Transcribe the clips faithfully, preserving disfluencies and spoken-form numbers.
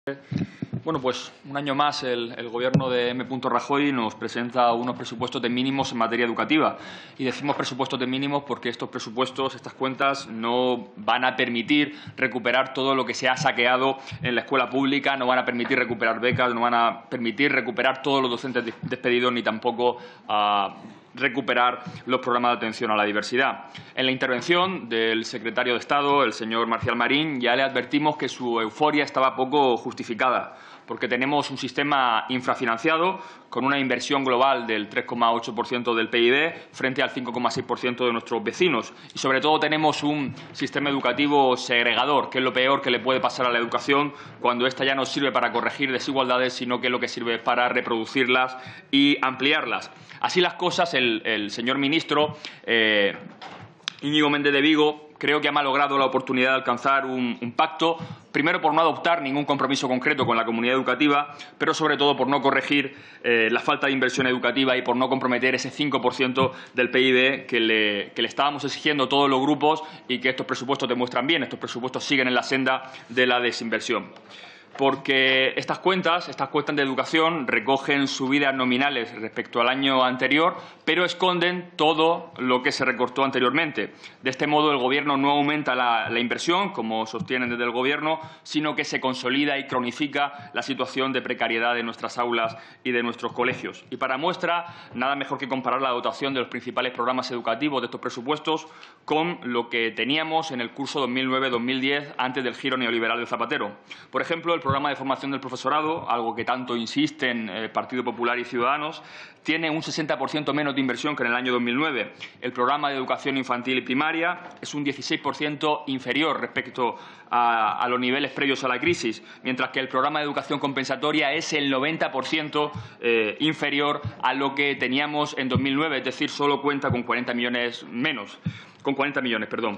Bueno, pues un año más el, el Gobierno de M. Rajoy nos presenta unos presupuestos de mínimos en materia educativa. Y decimos presupuestos de mínimos porque estos presupuestos, estas cuentas, no van a permitir recuperar todo lo que se ha saqueado en la escuela pública, no van a permitir recuperar becas, no van a permitir recuperar todos los docentes despedidos, ni tampoco uh, recuperar los programas de atención a la diversidad. En la intervención del secretario de Estado, el señor Marcial Marín, ya le advertimos que su euforia estaba poco justificada, porque tenemos un sistema infrafinanciado con una inversión global del tres coma ocho por ciento del P I B frente al cinco coma seis por ciento de nuestros vecinos. Y, sobre todo, tenemos un sistema educativo segregador, que es lo peor que le puede pasar a la educación cuando ésta ya no sirve para corregir desigualdades, sino que lo que sirve es para reproducirlas y ampliarlas. Así las cosas, el, el señor ministro eh, Íñigo Méndez de Vigo creo que ha malogrado la oportunidad de alcanzar un, un pacto, primero por no adoptar ningún compromiso concreto con la comunidad educativa, pero sobre todo por no corregir eh, la falta de inversión educativa y por no comprometer ese cinco por ciento del P I B que le, que le estábamos exigiendo todos los grupos y que estos presupuestos demuestran bien. Estos presupuestos siguen en la senda de la desinversión. Porque estas cuentas, estas cuentas de educación, recogen subidas nominales respecto al año anterior, pero esconden todo lo que se recortó anteriormente. De este modo, el Gobierno no aumenta la, la inversión, como sostienen desde el Gobierno, sino que se consolida y cronifica la situación de precariedad de nuestras aulas y de nuestros colegios. Y para muestra, nada mejor que comparar la dotación de los principales programas educativos de estos presupuestos con lo que teníamos en el curso dos mil nueve dos mil diez, antes del giro neoliberal de Zapatero. Por ejemplo, el programa de formación del profesorado, algo que tanto insisten el Partido Popular y Ciudadanos, tiene un sesenta por ciento menos de inversión que en el año dos mil nueve. El programa de educación infantil y primaria es un dieciséis por ciento inferior respecto a, a los niveles previos a la crisis, mientras que el programa de educación compensatoria es el noventa por ciento eh, inferior a lo que teníamos en dos mil nueve, es decir, solo cuenta con cuarenta millones menos, con cuarenta millones, perdón.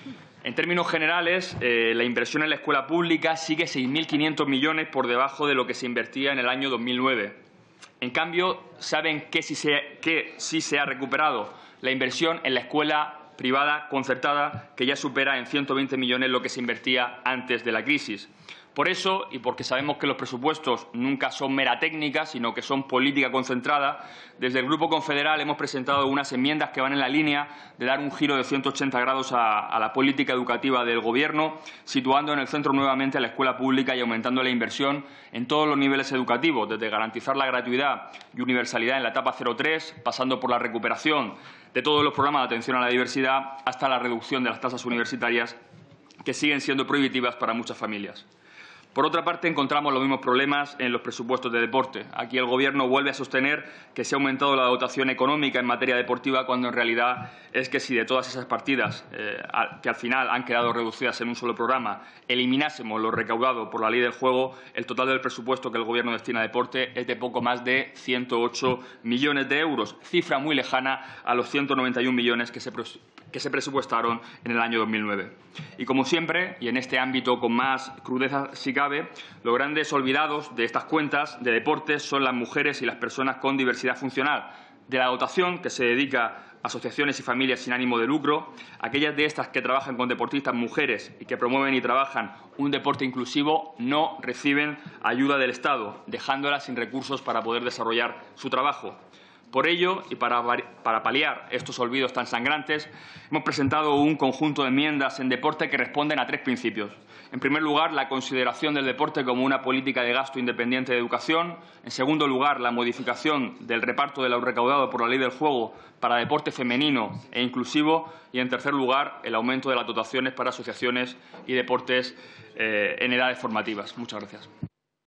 En términos generales, eh, la inversión en la escuela pública sigue seis mil quinientos millones por debajo de lo que se invertía en el año dos mil nueve. En cambio, ¿saben qué sí se, qué sí se ha recuperado? La inversión en la escuela privada concertada, que ya supera en ciento veinte millones lo que se invertía antes de la crisis. Por eso, y porque sabemos que los presupuestos nunca son mera técnica, sino que son política concentrada, desde el Grupo Confederal hemos presentado unas enmiendas que van en la línea de dar un giro de ciento ochenta grados a, a la política educativa del Gobierno, situando en el centro nuevamente a la escuela pública y aumentando la inversión en todos los niveles educativos, desde garantizar la gratuidad y universalidad en la etapa cero tres, pasando por la recuperación de todos los programas de atención a la diversidad, hasta la reducción de las tasas universitarias, que siguen siendo prohibitivas para muchas familias. Por otra parte, encontramos los mismos problemas en los presupuestos de deporte. Aquí el Gobierno vuelve a sostener que se ha aumentado la dotación económica en materia deportiva, cuando en realidad es que si de todas esas partidas, eh, que al final han quedado reducidas en un solo programa, eliminásemos lo recaudado por la Ley del Juego, el total del presupuesto que el Gobierno destina a deporte es de poco más de ciento ocho millones de euros, cifra muy lejana a los ciento noventa y un millones que se que se presupuestaron en el año dos mil nueve. Y como siempre, y en este ámbito con más crudeza si cabe, los grandes olvidados de estas cuentas de deportes son las mujeres y las personas con diversidad funcional. De la dotación que se dedica a asociaciones y familias sin ánimo de lucro, aquellas de estas que trabajan con deportistas mujeres y que promueven y trabajan un deporte inclusivo no reciben ayuda del Estado, dejándolas sin recursos para poder desarrollar su trabajo. Por ello, y para, para paliar estos olvidos tan sangrantes, hemos presentado un conjunto de enmiendas en deporte que responden a tres principios. En primer lugar, la consideración del deporte como una política de gasto independiente de educación. En segundo lugar, la modificación del reparto de lo recaudado por la Ley del Juego para deporte femenino e inclusivo. Y, en tercer lugar, el aumento de las dotaciones para asociaciones y deportes eh, en edades formativas. Muchas gracias.